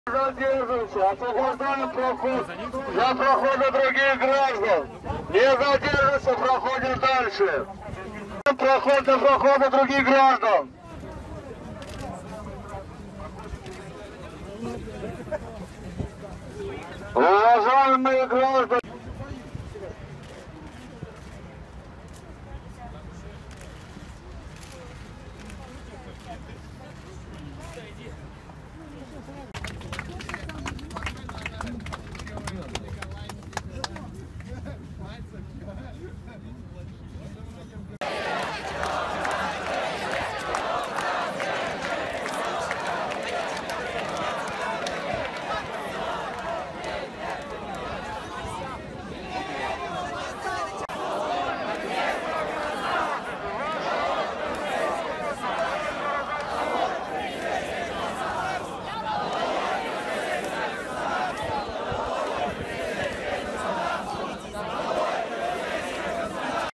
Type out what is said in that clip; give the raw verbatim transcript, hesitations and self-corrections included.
Задерживаемся, освобождаем проход для прохода других граждан. Не задерживайся, проходим дальше. Проход для прохода других граждан. Уважаемые граждане.